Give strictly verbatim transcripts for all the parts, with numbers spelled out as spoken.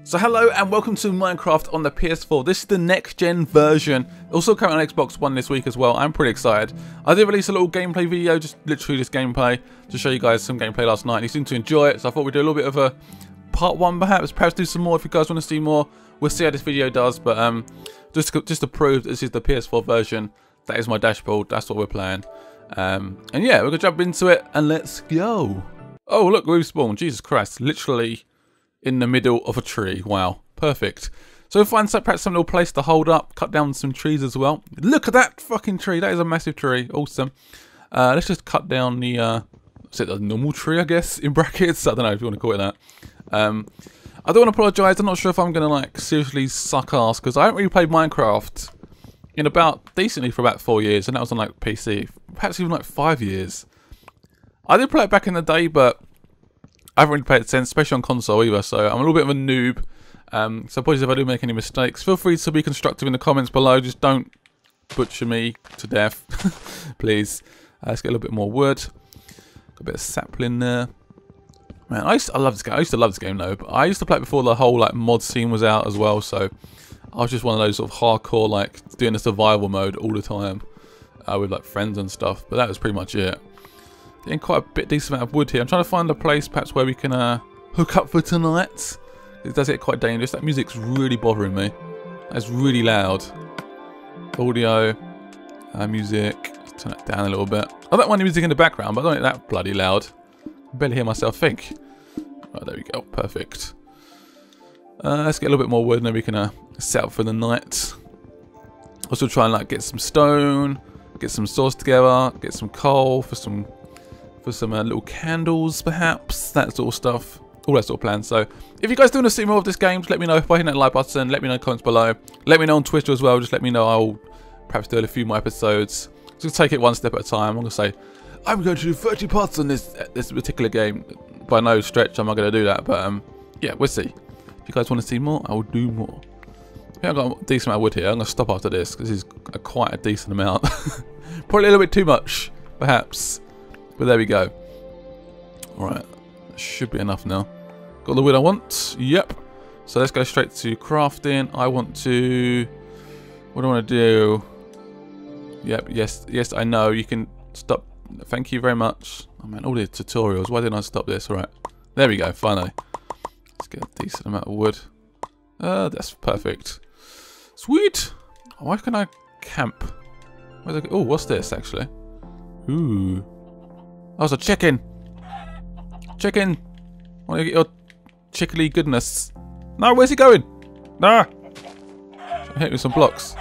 So hello and welcome to Minecraft on the P S four. This is the next gen version. Also coming on Xbox One this week as well. I'm pretty excited. I did release a little gameplay video, just literally just gameplay, to show you guys some gameplay last night. And you seemed to enjoy it, so I thought we'd do a little bit of a part one perhaps. Perhaps do some more if you guys want to see more. We'll see how this video does, but um, just, to, just to prove this is the P S four version, that is my dashboard, that's what we're playing. Um, and yeah, we're going to jump into it and let's go. Oh look, we've spawned, Jesus Christ, literally in the middle of a tree. Wow, perfect. So we'll find some, perhaps some little place to hold up, cut down some trees as well. Look at that fucking tree, that is a massive tree, awesome. Uh, let's just cut down the, uh, is it a normal tree I guess, in brackets? I don't know if you want to call it that. Um, I don't want to apologise, I'm not sure if I'm going to like seriously suck ass, because I haven't really played Minecraft in about, decently for about four years, and that was on like P C, perhaps even like five years. I did play it back in the day, but I haven't really played it since, especially on console either, so I'm a little bit of a noob. Um, so apologies if I do make any mistakes. Feel free to be constructive in the comments below, just don't butcher me to death, please. Uh, let's get a little bit more wood. Got a bit of sapling there. Man, I used to, I love this game. I used to love this game though, but I used to play it before the whole like mod scene was out as well, so I was just one of those sort of hardcore, like doing a survival mode all the time uh, with like friends and stuff, but that was pretty much it. Getting quite a bit decent amount of wood here. I'm trying to find a place perhaps where we can uh, hook up for tonight. It does get quite dangerous. That music's really bothering me. That's really loud. Audio, uh, music. Let's turn it down a little bit. I don't mind the music in the background, but I don't think that bloody loud. I can barely hear myself think. Right, there we go. Perfect. Uh, let's get a little bit more wood and then we can uh, set up for the night. Also try and like get some stone, get some saws together, get some coal for some for some uh, little candles perhaps, that sort of stuff, all that sort of plans. So if you guys do want to see more of this game, just let me know by hitting that like button, let me know in the comments below, let me know on Twitter as well, just let me know. I'll perhaps do a few more episodes, just take it one step at a time. I'm going to say I'm going to do thirty parts on this this particular game. By no stretch I'm not going to do that, but um, yeah, we'll see. If you guys want to see more, I will do more. I think I've got a decent amount of wood here. I'm going to stop after this because this is a, quite a decent amount. Probably a little bit too much perhaps, but there we go. Alright, should be enough now. Got the wood I want? Yep. So let's go straight to crafting. I want to... What do I want to do? Yep, yes, yes, I know. You can stop. Thank you very much. Oh man, all the tutorials. Why didn't I stop this? Alright. There we go, finally. Let's get a decent amount of wood. Uh, that's perfect. Sweet! Why can I camp? Where's I... Oh, what's this actually? Ooh. Oh, it's a chicken! Chicken! Want to get your chickly goodness. No, where's he going? Nah! Hit me with some blocks.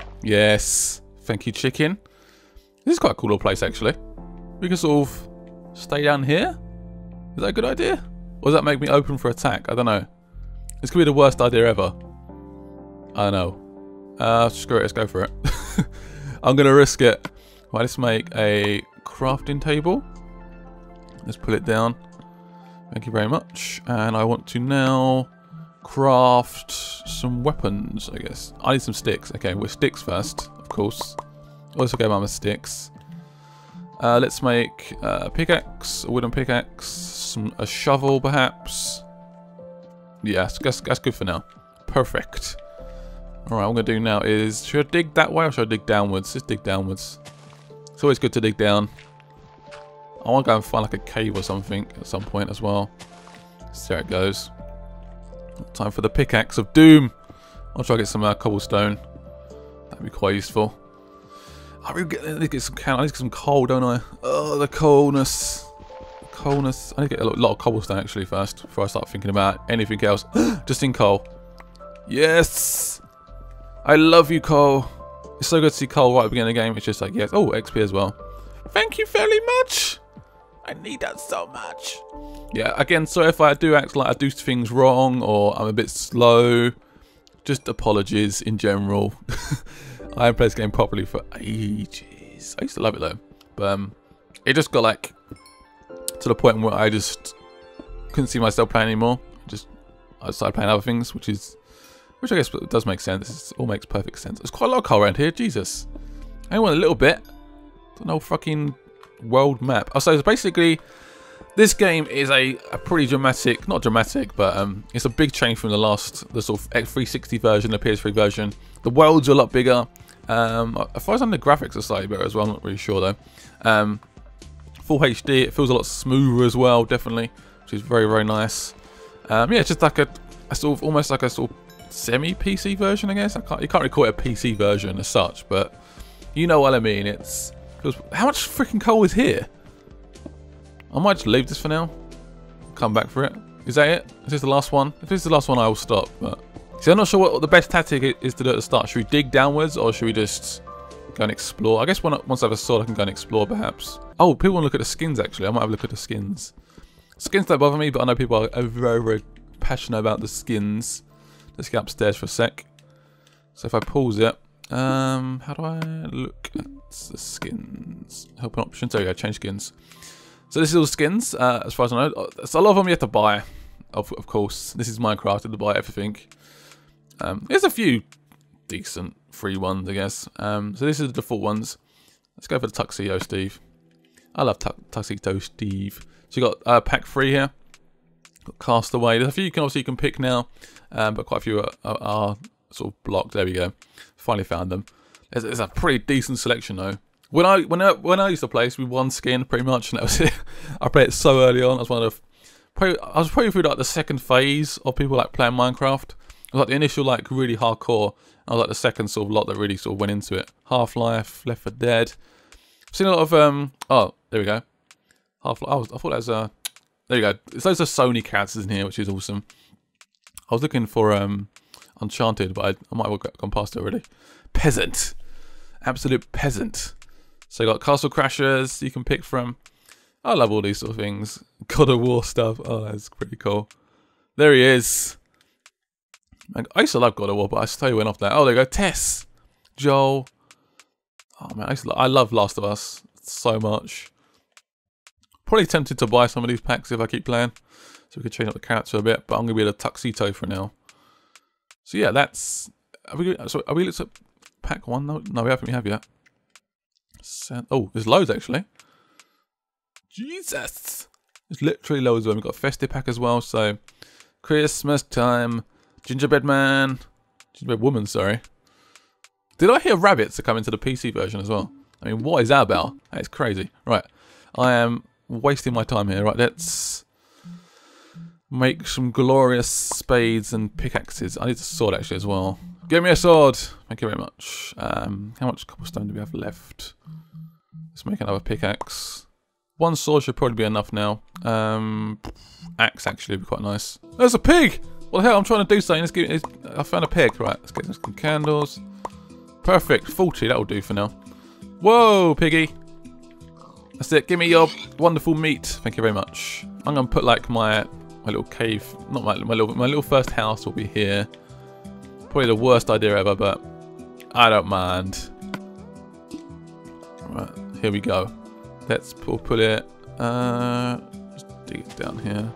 Yes. Thank you, chicken. This is quite a cool little place, actually. We can sort of stay down here. Is that a good idea? Or does that make me open for attack? I don't know. This could be the worst idea ever. I don't know. Uh, screw it. Let's go for it. I'm going to risk it. Right, let's make a crafting table. Let's pull it down. Thank you very much. And I want to now craft some weapons, I guess. I need some sticks. Okay, we're sticks first, of course. Also go by my sticks. Uh, let's make a pickaxe, a wooden pickaxe, some, a shovel perhaps. Yes, that's, that's good for now. Perfect. Alright, what I'm going to do now is, should I dig that way or should I dig downwards? Just dig downwards. It's always good to dig down. I want to go and find like a cave or something at some point as well. See how it goes. Time for the pickaxe of doom. I'll try to get some uh, cobblestone. That'd be quite useful. I really get, I need to get some can. I need to get some coal, don't I? Oh, the coalness. The coalness. I need to get a lot of cobblestone actually first before I start thinking about anything else. Just in coal. Yes. I love you, coal. It's so good to see coal right at the beginning of the game. It's just like, yes. Oh, X P as well. Thank you very much. I need that so much. Yeah, again, sorry if I do act like I do things wrong or I'm a bit slow. Just apologies in general. I haven't played this game properly for ages. I used to love it though. But um, it just got like to the point where I just couldn't see myself playing anymore. Just I started playing other things, which is which I guess does make sense. It all makes perfect sense. There's quite a lot of coal around here, Jesus. I only want a little bit. It's an old fucking world map. Oh, so it's basically This game is a, a pretty dramatic, not dramatic, but um, it's a big change from the last, the sort of three sixty version, the P S three version. The world's a lot bigger. Um, as far as I know, the graphics are slightly better as well. I'm not really sure though. Um, full H D, it feels a lot smoother as well, definitely, which is very, very nice. Um, yeah, it's just like a, a sort of, almost like a sort of semi-P C version, I guess. I can't, you can't really call it a P C version as such, but you know what I mean. It's, it how much freaking coal is here? I might just leave this for now. Come back for it. Is that it? Is this the last one? If this is the last one, I will stop. But see, I'm not sure what the best tactic is to do at the start. Should we dig downwards or should we just go and explore? I guess when, once I have a sword, I can go and explore perhaps. Oh, people want to look at the skins actually. I might have a look at the skins. Skins don't bother me, but I know people are very, very passionate about the skins. Let's get upstairs for a sec. So if I pause it, um, how do I look at the skins? Help options. There we go. Change skins. So this is all the skins, uh, as far as I know. So a lot of them you have to buy, of, of course. This is Minecraft, you have to buy everything. Um, there's a few decent free ones, I guess. Um, so this is the default ones. Let's go for the Tuxedo Steve. I love tu Tuxedo Steve. So you got uh, pack three here. Got Castaway. There's a few you can obviously you can pick now, um, but quite a few are, are, are sort of blocked. There we go. Finally found them. There's, there's a pretty decent selection though. When I when I when I used to play, with one skin pretty much, and that was it. I played it so early on. I was one of, probably, I was probably through like the second phase of people like playing Minecraft. It was like the initial like really hardcore. I was like the second sort of lot that really sort of went into it. Half-Life, Left four Dead. I've seen a lot of um. Oh, there we go. Half-Life. Oh, I thought that was uh. There you go. It's those are Sony characters in here, which is awesome. I was looking for um, Uncharted, but I, I might have gone past it already. Peasant, absolute peasant. So you got Castle Crashers you can pick from. I love all these sort of things. God of War stuff. Oh, that's pretty cool. There he is. I used to love God of War, but I still went off that. Oh, there you go. Tess, Joel. Oh man, I, used to, I love Last of Us so much. Probably tempted to buy some of these packs if I keep playing, so we could change up the character a bit. But I'm gonna be the Tuxedo for now. So yeah, that's. Are we? So are we looked at pack one? No, no, we haven't. We have yet. Oh, there's loads actually. Jesus, there's literally loads of them. We've got a festive pack as well. So Christmas time, gingerbread man, gingerbread woman. Sorry. Did I hear rabbits are coming to the P C version as well? I mean, what is that about? That is crazy. Right, I am wasting my time here. Right, let's make some glorious spades and pickaxes. I need a sword actually as well. Give me a sword. Thank you very much. Um, how much cobblestone do we have left? Let's make another pickaxe. One sword should probably be enough now. Um, axe actually would be quite nice. There's a pig! What the hell? I'm trying to do something. Let's give it, I found a pig. Right, let's get some candles. Perfect. forty, that'll do for now. Whoa, piggy. That's it. Give me your wonderful meat. Thank you very much. I'm going to put like my, my little cave. Not my, my, little, my little first house will be here. Probably the worst idea ever, but I don't mind. Right, here we go. Let's pull, put it. Uh, just dig it down here.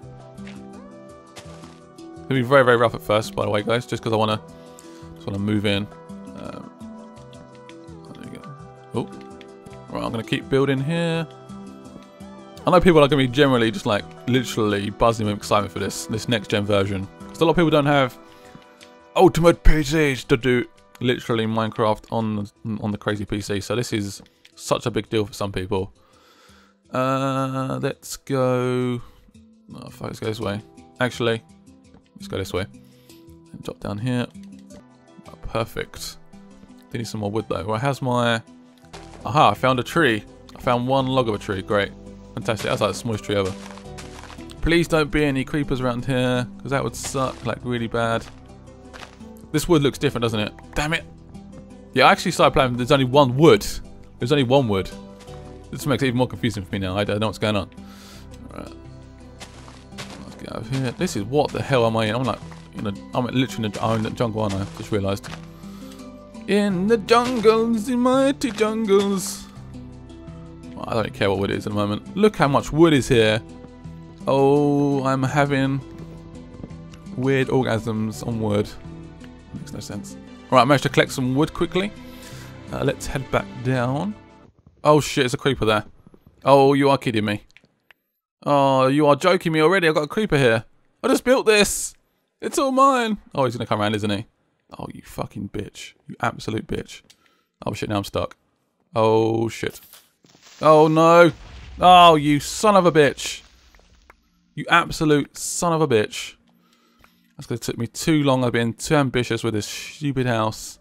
It'll be very, very rough at first, by the way, guys. Just because I want to, just want to move in. Um, there you go. Oh, right. I'm going to keep building here. I know people are going to be generally just like literally buzzing with excitement for this this next gen version. Because a lot of people don't have ultimate P Cs to do literally Minecraft on on the crazy P C, so this is such a big deal for some people. Uh, let's go. Oh, fuck, let's go this way. Actually, let's go this way. And drop down here. Oh, perfect. Do need some more wood though. Right, how's my? Aha! I found a tree. I found one log of a tree. Great, fantastic. That's like the smallest tree ever. Please don't be any creepers around here, because that would suck like really bad. This wood looks different, doesn't it? Damn it. Yeah, I actually started playing. There's only one wood. There's only one wood. This makes it even more confusing for me now. I don't know what's going on. Right. Let's get over here. This is what the hell am I in? I'm like, in a, I'm literally in the, I'm in the jungle, aren't I? Just realised. In the jungles, the mighty jungles. Well, I don't care what wood is at the moment. Look how much wood is here. Oh, I'm having weird orgasms on wood. Makes no sense. Alright, I managed to collect some wood quickly. Uh, let's head back down. Oh shit, there's a creeper there. Oh, you are kidding me. Oh, you are joking me already. I've got a creeper here. I just built this. It's all mine. Oh, he's going to come around, isn't he? Oh, you fucking bitch. You absolute bitch. Oh, shit, now I'm stuck. Oh, shit. Oh, no. Oh, you son of a bitch. You absolute son of a bitch. That's going to take me too long. I've been too ambitious with this stupid house.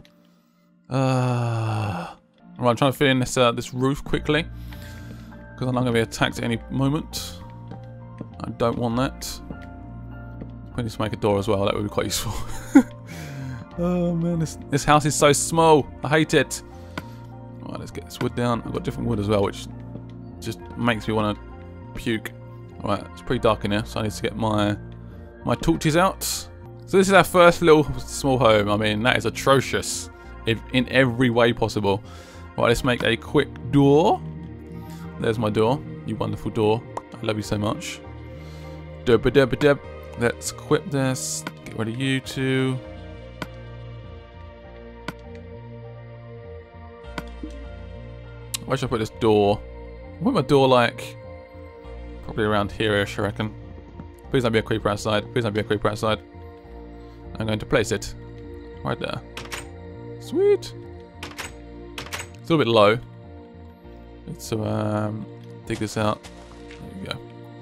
Uh, right, I'm trying to fill in this, uh, this roof quickly. Because I'm not going to be attacked at any moment. I don't want that. We need to make a door as well. That would be quite useful. Oh man, this, this house is so small. I hate it. Alright, let's get this wood down. I've got different wood as well, which just makes me want to puke. Alright, it's pretty dark in here, so I need to get my my torches out. So this is our first little small home. I mean, that is atrocious in, in every way possible. Right, let's make a quick door. There's my door. You wonderful door. I love you so much. Dub dub dub. Let's equip this. Get rid of you two. Where should I put this door? I put my door like probably around here-ish, I reckon. Please don't be a creeper outside. Please don't be a creeper outside. I'm going to place it right there. Sweet. It's a little bit low. Let's um, dig this out. There we go.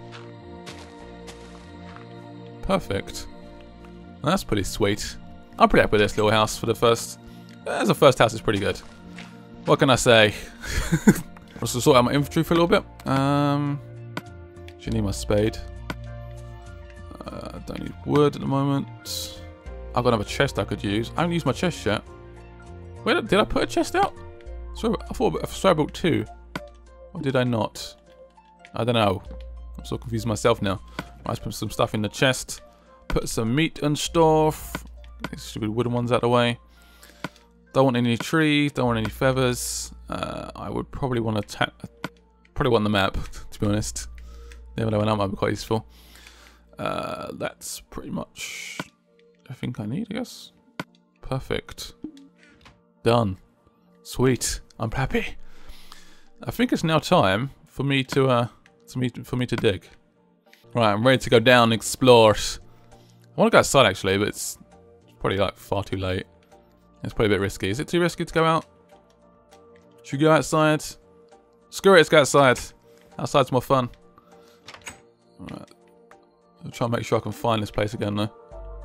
Perfect. That's pretty sweet. I'm pretty happy with this little house for the first... As a first house, it's pretty good. What can I say? Let's sort out my inventory for a little bit. Um, do you need my spade? Uh, don't need wood at the moment. I've got another chest I could use. I haven't used my chest yet. Where did I put a chest out? So I thought I swear I built two. Or did I not? I don't know. I'm so confused myself now. Let's put some stuff in the chest. Put some meat and stuff. These stupid wooden ones out of the way. Don't want any trees. Don't want any feathers. Uh, I would probably want to tap. Probably want the map, to be honest. Never know when that might be quite useful. Uh, that's pretty much everything I need, I guess. Perfect. Done. Sweet. I'm happy. I think it's now time for me to uh, to me for me to dig. Right, I'm ready to go down and explore. I want to go outside actually, but it's probably like far too late. It's probably a bit risky. Is it too risky to go out? Should we go outside? Screw it, let's go outside. Outside's more fun. Alright. I'll try and make sure I can find this place again though.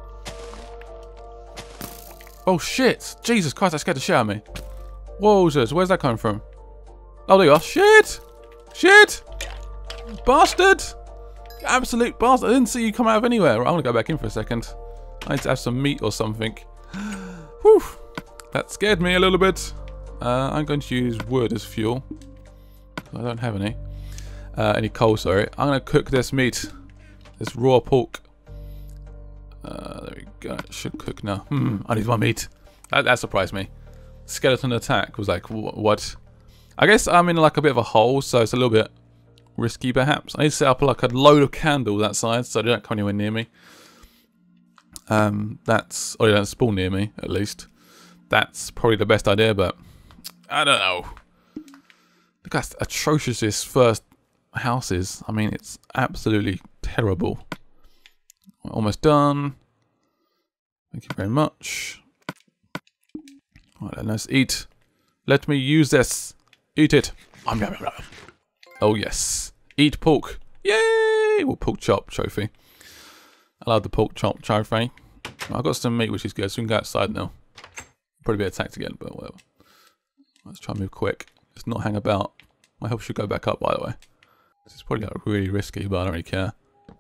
Oh shit! Jesus Christ, that scared the shit out of me. Whoa, where's that coming from? Oh, there you are. Shit! Shit! Bastard! Absolute bastard. I didn't see you come out of anywhere. Right, I'm gonna go back in for a second. I need to have some meat or something. Whew! That scared me a little bit. Uh, I'm going to use wood as fuel. I don't have any. Uh, any coal, sorry. I'm going to cook this meat. This raw pork. Uh, there we go. It should cook now. Hmm, I need my meat. That, that surprised me. Skeleton attack was like, wh what? I guess I'm in like a bit of a hole, so it's a little bit risky perhaps. I need to set up like a load of candles outside so they don't come anywhere near me. Um, that's, or they don't spawn near me, at least. That's probably the best idea, but I don't know. Look how atrocious this first house is. I mean, it's absolutely terrible. We're almost done. Thank you very much. Right, then let's eat. Let me use this. Eat it. Oh, yes. Eat pork. Yay! Well, pork chop trophy. I love the pork chop trophy. I've got some meat, which is good, so we can go outside now. Probably be attacked again, but whatever. Let's try and move quick. Let's not hang about. My health should go back up, by the way. This is probably like really risky, but I don't really care.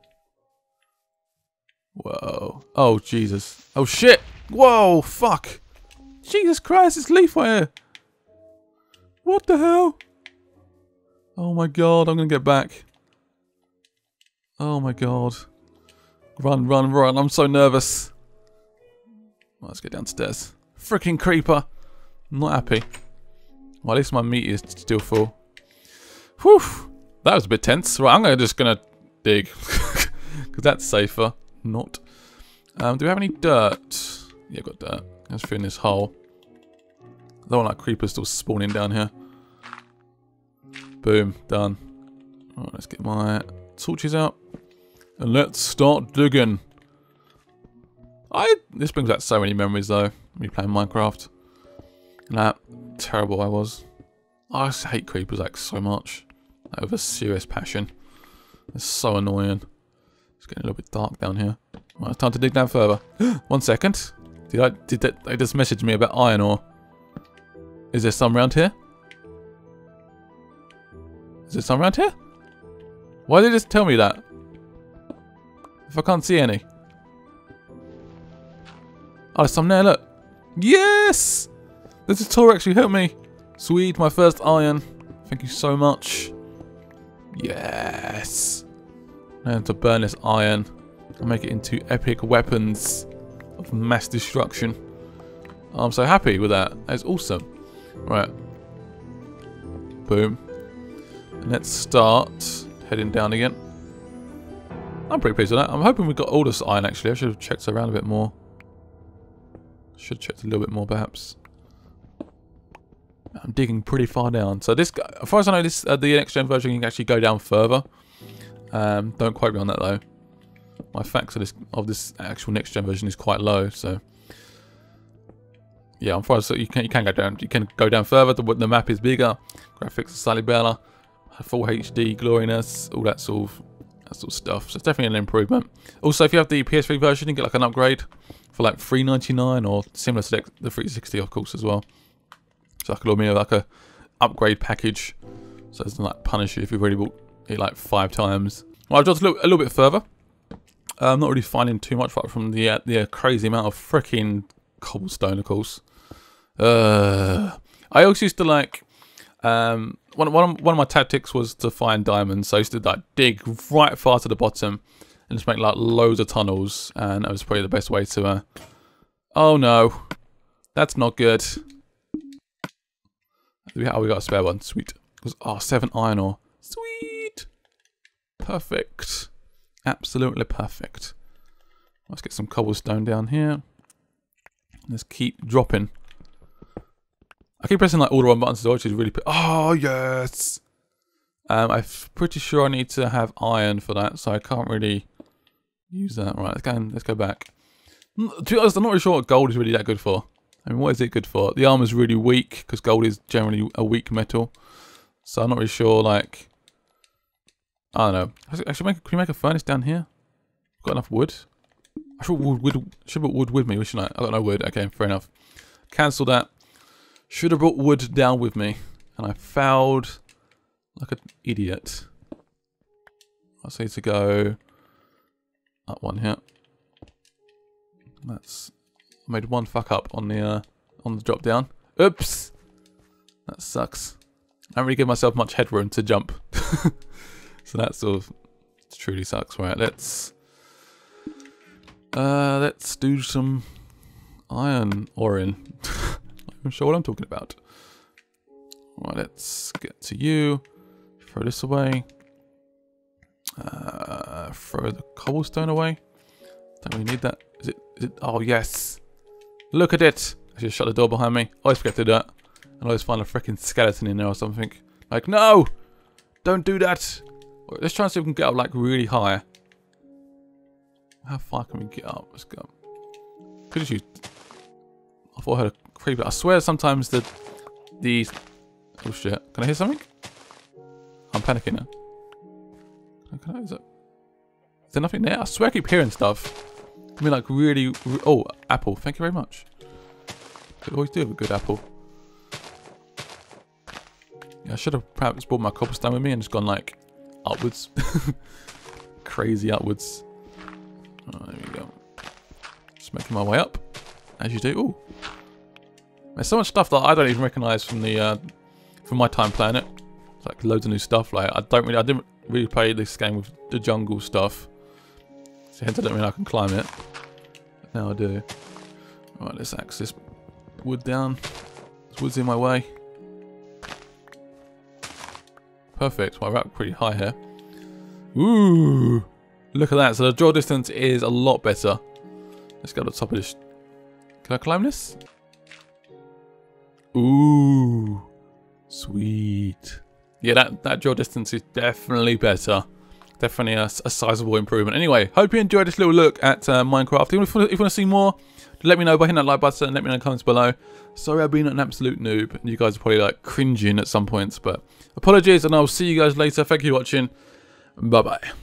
Whoa. Oh, Jesus. Oh, shit. Whoa, fuck. Jesus Christ, it's lethal here. What the hell? Oh my god, I'm gonna get back. Oh my god. Run, run, run. I'm so nervous. Well, let's get downstairs. Freaking creeper. I'm not happy. Well, at least my meat is still full. Whew. That was a bit tense. Right, I'm gonna just gonna dig. Because that's safer. Not. Um, do we have any dirt? Yeah, got dirt. Let's fill in this hole. I don't want like creepers still spawning down here. Boom. Done. Alright, let's get my torches out. And let's start digging. I This brings back so many memories though, me playing Minecraft. And how terrible I was. I just hate creepers like so much. Like, with a serious passion. It's so annoying. It's getting a little bit dark down here. Right, it's time to dig down further. One second. Did I did that they just messaged me about iron ore? Is there some around here? Is there some around here? Why did they just tell me that? If I can't see any. Oh, there's some there, look. Yes! The tutorial actually helped me. Sweet, my first iron. Thank you so much. Yes! And to burn this iron and make it into epic weapons of mass destruction. I'm so happy with that. That is awesome. Right. Boom. And let's start heading down again. I'm pretty pleased with that. I'm hoping we got all this iron actually. I should have checked around a bit more. Should have checked a little bit more perhaps. I'm digging pretty far down. So this, as far as I know, this uh, the next gen version you can actually go down further. Um, don't quote me on that though. My facts of this of this actual next gen version is quite low. So yeah, as far as you can you can go down, you can go down further. The, the map is bigger, graphics are slightly better, full H D, gloriness, all that sort of that sort of stuff. So it's definitely an improvement. Also, if you have the P S three version, you get like an upgrade for like three ninety-nine or similar to the three sixty, of course, as well. So I could order me like a upgrade package, so it doesn't like punish you if you've already bought it like five times. Well, I've just looked a little bit further. Uh, I'm not really finding too much right from the uh, the uh, crazy amount of freaking cobblestone, of course. Uh, I also used to like um, one one of, one of my tactics was to find diamonds. So I used to like dig right far to the bottom and just make like loads of tunnels, and that was probably the best way to. Uh... Oh no, that's not good. Oh, we got a spare one. Sweet. It was oh seven iron ore. Sweet. Perfect. Absolutely perfect. Let's get some cobblestone down here. Let's keep dropping. I keep pressing like all the wrong buttons as well, which is really. Oh yes. Um, I'm pretty sure I need to have iron for that, so I can't really use that. Right, let's go. And, let's go back. To be honest, I'm not really sure what gold is really that good for. I mean, what is it good for? The armor's really weak because gold is generally a weak metal, so I'm not really sure. Like, I don't know. I should make. Can we make a furnace down here? Got enough wood? I should wood. wood should have brought wood with me, shouldn't I? I got no wood. Okay, fair enough. Cancel that. Should have brought wood down with me, and I fouled like an idiot. I need to go up one here. That's. I made one fuck up on the uh, on the drop down. Oops, that sucks. I don't really give myself much headroom to jump, so that sort of truly sucks. Right, let's uh, let's do some iron oring. Not even sure what I'm talking about. Right, let's get to you. Throw this away. Uh, throw the cobblestone away. Don't really need that. Is it? Is it? Oh yes. Look at it! I should shut the door behind me. I always forget to do that. And I always find a freaking skeleton in there or something. Like, no! Don't do that! Let's try and see if we can get up like really high. How far can we get up? Let's go. Could just use... I thought I heard a creeper. I swear sometimes the... These... Oh shit. Can I hear something? I'm panicking now. Can I, is, it, is there nothing there? I swear I keep hearing stuff. I mean, like really, re oh, apple. Thank you very much. Could always do with a good apple. Yeah, I should have perhaps brought my cobblestone with me and just gone like upwards, crazy upwards. Oh, there we go. Just making my way up, as you do. Ooh, there's so much stuff that I don't even recognise from the uh, from my time playing it. It's like loads of new stuff. Like I don't really, I didn't really play this game with the jungle stuff. So hence I don't mean I can climb it. But now I do. Right, let's axe this wood down. This wood's in my way. Perfect. Well, we're up pretty high here. Ooh! Look at that. So the draw distance is a lot better. Let's go to the top of this. Can I climb this? Ooh! Sweet. Yeah, that, that draw distance is definitely better. definitely a, a sizable improvement. Anyway, hope you enjoyed this little look at uh, Minecraft. If you, if you want to see more, let me know by hitting that like button. Let me know in the comments below. Sorry I've been an absolute noob, and you guys are probably like cringing at some points, but apologies, and I'll see you guys later. Thank you for watching. Bye bye.